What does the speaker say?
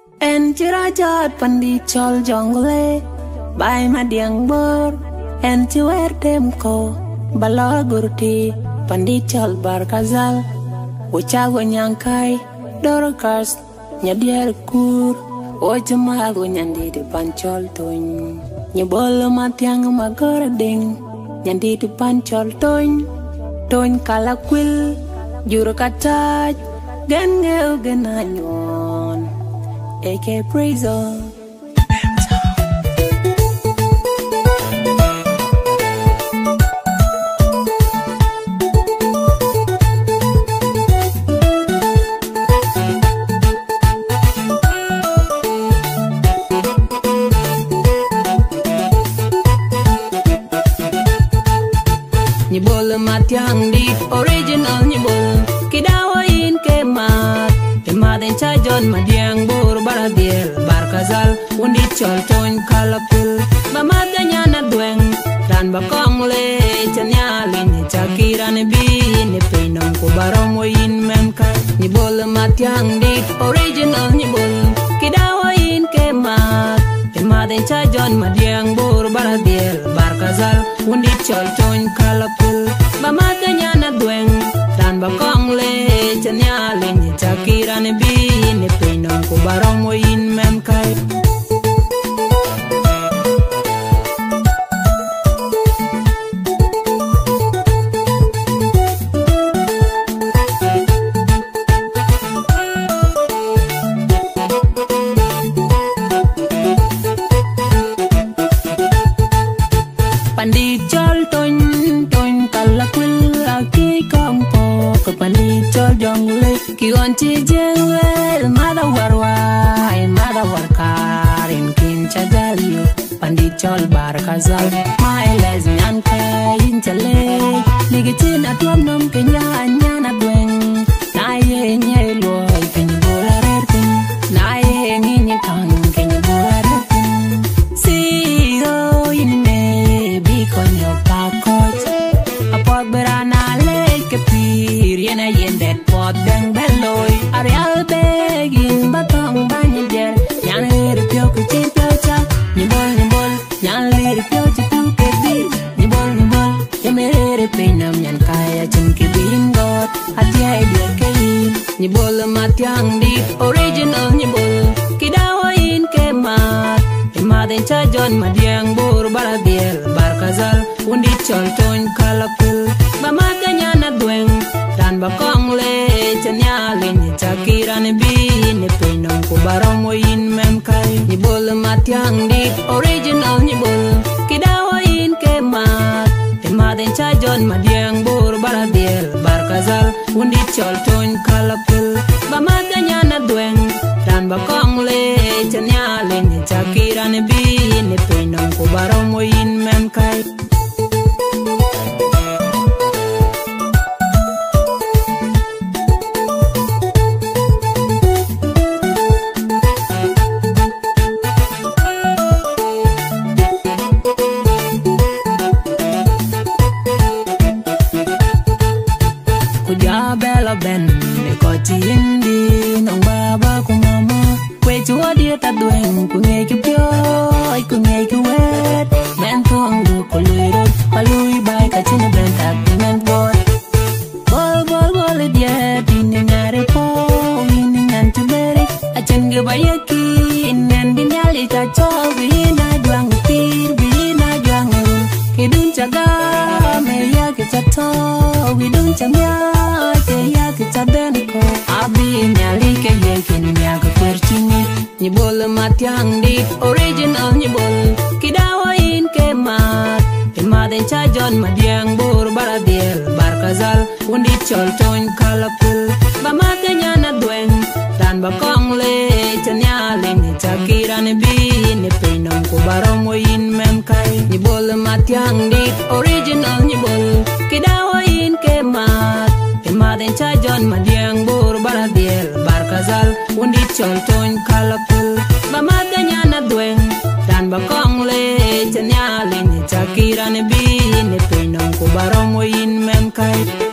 En cirajat pandi chol jongle Bai madiang bor En ciwer demko Bala gurti pandi chol barkazal Ucago nyangkai Dorkas nyadiar kur Ojamal nyandi di pancol tuñ Nyebol matiang magorading Nyandi di pancol tuñ Tuñ kalakwil Juru kataj Gen ngeu genanyon Eke prison Nyebol matiang di original nyebol Kidawain kemat Kemaden cajon madiang bur baradiel Barkazal undi chol toñ kalapul Bamadanya na dueng Dan bakong le Chanyalin cakiran bin Pinong ko barong wain memka Nyebol matiang di original nyebol Kidawain kemat Kemaden cajon madiang bur baradiel Barkazal undi chol toñ kalapul Bamadanya na dueng Dan bakong le Chanyalin cakiran bin Pinong ko barong wain memka Pandi chol toñ kalakwil aki kampo Ke pandi chol jongle Kion chi jengwel mada warwai mada warkarin kin chagalio Pandi chol barkazal Mae lesbian kain chale Nigitin atuam nom kenya anyana dueng Naye nye loy kenya bola rertin Naye nginye kang kenya bola rertin Siro inne Konyo pakot Apot berana leke pir Yena yendet pot deng beloy Arial begin batong banyajer Nyan lirik pyo kucin pyo chak Nyebol Nyan lirik pyo cipu kebir Nyebol Yemere penam nyan kaya cem kebin got Hatia dia kein Nyebol matiang di original nyebol Kidawain kemat Kemaden cajon madiang bur baradiel Barkazal undi chol toñ kalapul Bamadanya na dueng Dan bakong le Chanyalin cakiran bin Pinong ko barong wain memkai Nyebol matiang di original nyebol Kidawain kemat Kemaden cajon madiang bur baradiel Barkazal undi chol toñ kalapul Bamadanya na dueng Dan bakong le Chanyalin cakiran bin Pinong ko barong wain memkai Bella ben me koti indi nong baba ku mama kwe chua dia ta dueng ku nge ku pyo ku nge ku wet men tong du ku luiro palui bai ka chine ben ta men boy bol dia din ngare po in ngan tu beri a chen ge bayaki nen bin yali ta cho bi na duang pir bi na duang ke dun chaga me ya ke chato wi dun chamya Abi nyali ke yekin nyaga percini Nyebol matiang di original nyebol Kidawain kemat Kemaden cajon madiang bur baradiel Barkazal undi chol toñ kalapul Bamadanya na dueng Dan bakong le Chanyalin cakiran bin Pinong ko barong wain memkai Nyebol matiang di original nyebol Kidawain kemat Kemaden cajon madiang bur baradiel Barkazal undi chol toñ kalapul Bamadanya na dueng Dan bakong le Chanyalin cakiran bin Pinong ko barong wain memkai